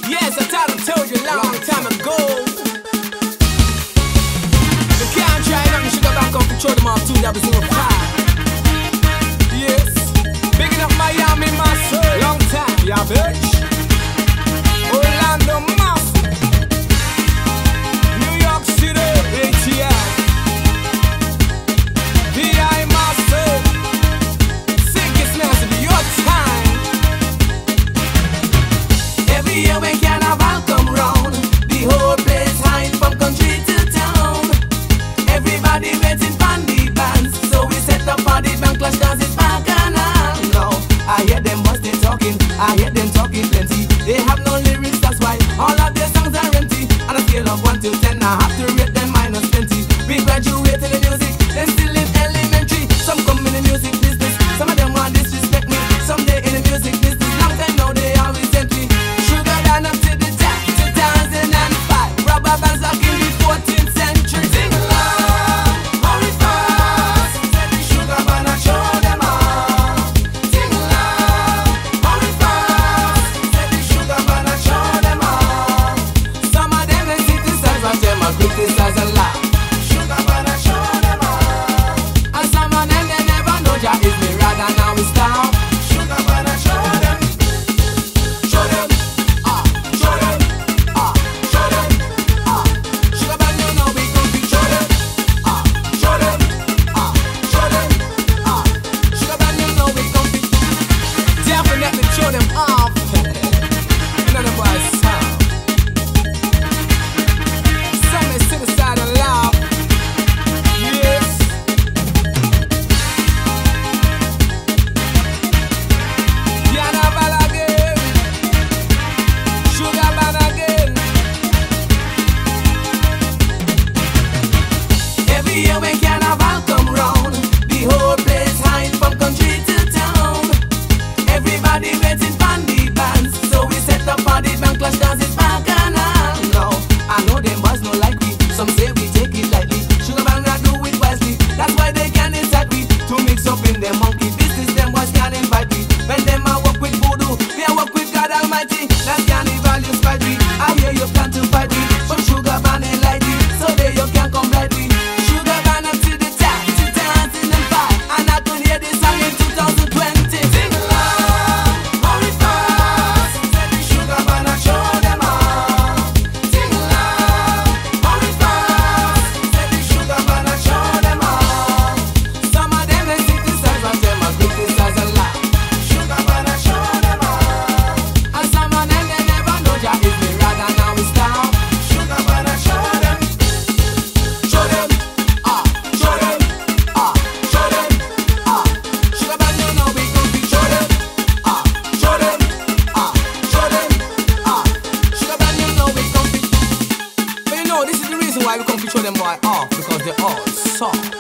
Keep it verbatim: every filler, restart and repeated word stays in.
Yes, I thought I told you a long time ago. You can't try nothing, sugar back on control them off two double zero five. Yes, bigging up Miami, my soul. Long time, yeah, bitch. Orlando, Massive. New York City, A T L. V I, my soul. Sickest mess of your time. Every year when Carnival come round, the whole place hype from country to town. Everybody waiting for the bands, so we set up for the band clash dance. It's bacchanal now. I hear them busting talking, I hear them talking plenty. They have no lyrics, that's why all of their songs are empty. On a scale of one to ten, I have to rate them minus twenty. We graduate in the music, then still in elementary. Some come in the music business, some of them want disrespect me. Someday in the music business, long time now they always tempt me. Sugar down up to the top, two thousand five. Rubber bands like in the fourteenth century. Sing along, hurry fast. Said the sugar band, I show them all. Sing along, hurry fast. Said the sugar band, I show them all. Some of them they criticize, but them a criticize a lot. Sugar band, I show them all. And some of them they never know Jah is me rather now we stop. Sugar band, I show them. Show them, ah, show them, ah, show them, ah. Sugar band, you know we gon' be show them, ah, show them, ah, show them, ah. Sugar band, you know we gon' be definitely show them off. You know the boys sound. Some may sit aside and laugh. Yes. Carnival again. Sugar band again. Every year when Carnival come round, the whole place hype from country to town. Everybody waiting for the bands, so we set up for the band clash dance. It's bacchanal now. I know them boys no like we, some say we take it lightly. Sugar band I do it wisely, that's why they can't inside we. To mix up in their monkey business, them boys can't invite me. When them I work with voodoo, me I work with God Almighty. That's Carnival you spite me. I hear you plan to fight me, but sugar band ain't like me, so they you can't come right me. Sugar band up to the top, two thousand five, and I could hear this song in two thousand twenty. Sing along, hurry fast. Said the sugar band I show them all. Sing along, hurry fast. Said the sugar band I show them all. Some of them they criticize, but them a criticize a lot. Sugar band I show them all. And some of them they never know Jah is me rather now we stop. Sugar band I show them. Show them, ah, show them, ah, show them, ah. Sugar band you know we gon' be show them, ah, show them, ah, show them, ah. Sugar band you know we gon' be. But you know this is the reason why we gon' show them boy off, because they're all soft.